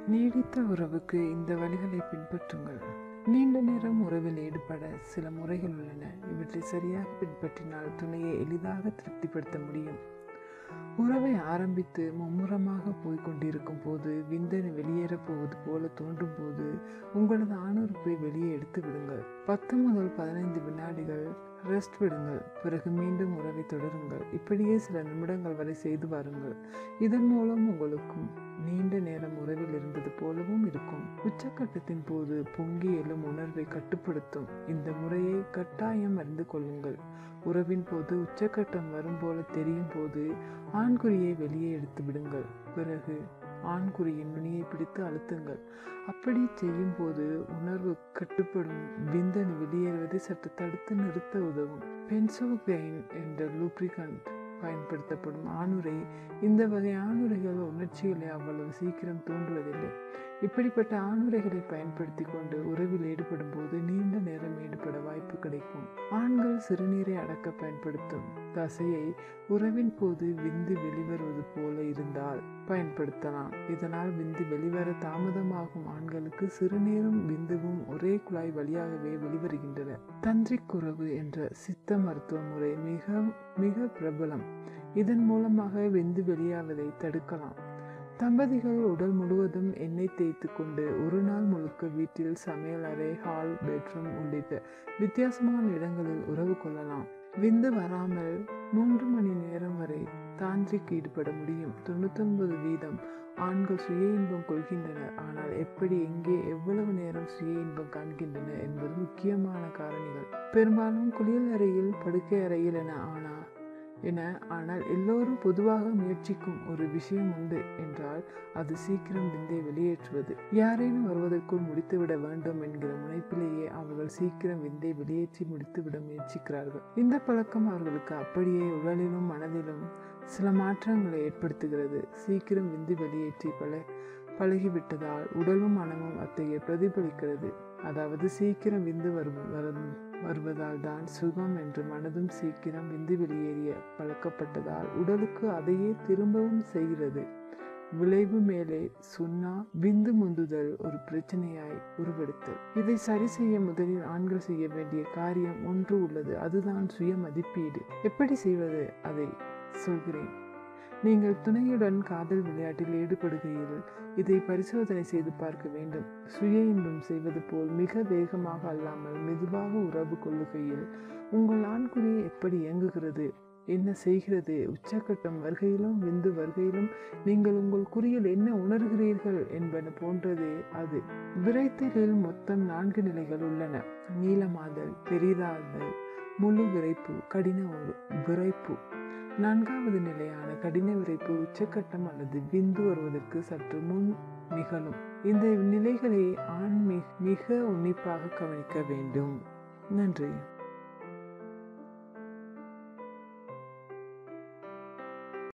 நீடித்த உறவுக்கு இந்த வழிகளை பின்பற்றுங்கள். நீண்ட நேரம் உறவில் ஈடுபட சில முறைகள் உள்ளன. இவற்றை சரியாக பின்பற்றினால் துணையை எளிதாக திருப்திப்படுத்த முடியும். உறவை ஆரம்பித்து மும்முரமாக போய்கொண்டிருக்கும் போது விந்தணு வெளியேறப் போவது போல தோன்றும் போது உங்களது ஆணுறுப்பை வெளியே எடுத்து விடுங்கள். 10 முதல் 15 வினாடிகள் ரெஸ்ட் விடுங்கள். பிறகு மீண்டும் உறவை தொடருங்கள். இப்படியே சில நிமிடங்கள் வரை செய்து வாருங்கள். இதன் மூலம் உங்களுக்கும் நீண்ட நேரம் உறவில் இருந்தது போலவும் இருக்கும். உச்சக்கட்டத்தின் போது பொங்கி எழும் உணர்வை கட்டுப்படுத்தும் இந்த முறையை கட்டாயம் அறிந்து கொள்ளுங்கள். உறவின் போது உச்சக்கட்டம் வரும் போல தெரியும் போது ஆண்குறியை வெளியே எடுத்து விடுங்கள். பிறகு ஆண்குறியின் நுனியை பிடித்து அழுத்துங்கள். அப்படி செய்யும் போது உணர்வு கட்டுப்படும். விந்தணு வெளியேறுவதை சற்று தடுத்து நிறுத்த உதவும். பென்சோகைன் என்ற லூப்ரிகன்ட் பயன்படுத்தப்படும் ஆணுரை. இந்த வகை ஆணுரைகள் உணர்ச்சிகளை அவ்வளவு சீக்கிரம் தூண்டுவதில்லை. இப்படிப்பட்ட ஆணுரைகளை பயன்படுத்தி கொண்டு உறவில் ஈடுபடும் போது நீண்ட நேரம் ஈடுபட வாய்ப்பு கிடைக்கும். ஆண்கள் சிறுநீரை அடக்க பயன்படுத்தும் தசையை உறவின் போது விந்து வெளிவருவது போல இருந்தால் பயன்படுத்தலாம். இதனால் விந்து வெளிவர தாமதமாகும். ஆண்களுக்கு சிறுநீரும் விந்துவும் ஒரே குழாய் வழியாகவே வெளிவருகின்றன. தந்திரிக் உறவு என்ற சித்த மருத்துவ முறை மிக மிக பிரபலம். இதன் மூலமாக விந்து வெளியாவதை தடுக்கலாம். தம்பதிகள் உடல் முழுவதும் எண்ணெய் தேய்த்து கொண்டு ஒரு நாள் முழுக்க வீட்டில் சமையல் அறை, ஹால், பெட்ரூம் உள்ளிட்ட வித்தியாசமான இடங்களில் உறவு கொள்ளலாம். விந்து வராமல் 3 மணி நேரம் வரை தாந்திரிக் ஈடுபட முடியும். 99% ஆண்கள் சுய இன்பம் கொள்கின்றனர். ஆனால் எப்படி, எங்கே, எவ்வளவு நேரம் சுய இன்பம் காண்கின்றனர் என்பது முக்கியமான காரணிகள். பெரும்பாலும் குளியல் அறையில், படுக்கை அறையில் ஆனால் எல்லோரும் பொதுவாக முயற்சிக்கும் ஒரு விஷயம் உண்டு என்றால் அது சீக்கிரம் விந்தை வெளியேற்றுவது. யாரேனும் வருவதற்குள் முடித்துவிட வேண்டும் என்கிற முனைப்பிலேயே அவர்கள் சீக்கிரம் விந்தை வெளியேற்றி முடித்துவிட முயற்சிக்கிறார்கள். இந்த பழக்கம் அவர்களுக்கு அப்படியே உடலிலும் மனதிலும் சில மாற்றங்களை ஏற்படுத்துகிறது. சீக்கிரம் விந்து வெளியேற்றி பழகிவிட்டதால் உடலும் மனமும் அத்தகைய பிரதிபலிக்கிறது. அதாவது சீக்கிரம் விந்து வருவதால் தான் சுகம் என்று மனதும் சீக்கிரம் விந்து வெளியேறிய பழக்கப்பட்டதால் உடலுக்கு அதையே திரும்பவும் செய்கிறது. விளைவு மேலே சுண்ணா விந்து முந்துதல் ஒரு பிரச்சனையாய் உருவெடுத்தல். இதை சரி செய்ய முதலில் ஆண்கள் செய்ய வேண்டிய காரியம் ஒன்று உள்ளது. அதுதான் சுய மதிப்பீடு. எப்படி செய்வது அதை சொல்கிறேன். நீங்கள் துணையுடன் காதல் விளையாட்டில் ஈடுபடுகையில் இதை பரிசோதனை செய்து பார்க்க வேண்டும். சுய இன்பம் செய்வது போல் மிக வேகமாக அல்லாமல் மெதுவாக உறவு கொள்ளுகையில் உங்கள் ஆண்குறி எப்படி இயங்குகிறது, என்ன செய்கிறது, உச்சக்கட்டம் வருகையிலும் விந்து வருகையிலும் நீங்கள் உங்கள் குறியில் என்ன உணர்கிறீர்கள் என்பன போன்றதே அது. விரைத்தலில் மொத்தம் 4 நிலைகள் உள்ளன. நீளமாதல், பெரிதாதல், முழு விரைப்பு, கடின விரைப்பு. 4வது நிலையான கடின விரைப்பு உச்சக்கட்டம் அல்லது விந்து வருவதற்கு சற்று முன் நிகழும். இந்த நிலைகளை ஆண் மிக உன்னிப்பாக கவனிக்க வேண்டும். நன்றி.